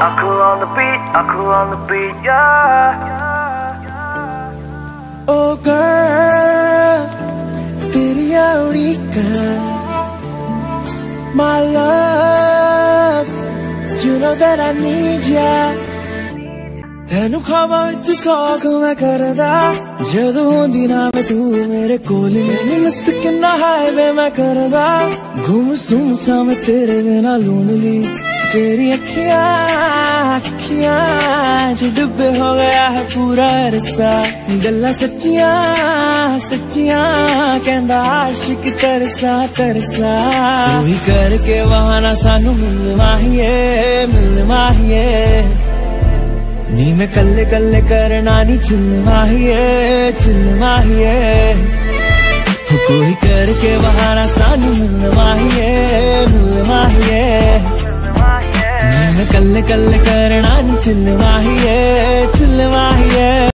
Akull on the beat, Akull on the beat, yeah. Oh girl, teri aurika, my love, you know that I need ya. Tenu khaba vich talk main karda, jadoo hondi na main tu mere kol, mainu miss kinna highway main karda, gum sum sa main tere bina lonely. तेरी अखियां च डुबे हो गया है पूरा रसा, गल्ला सच्चियां सच्चियां कहंदा आशिक तरसा तरसा, कोई करके बहाना सानू मिलना ही है, नी मैं कल्ले कल्ले करना नी चिलना ही है, कोई करके बहाना सानू मिलना ही है, मैं कल्ले कल्ले करना नी चिलना ही है।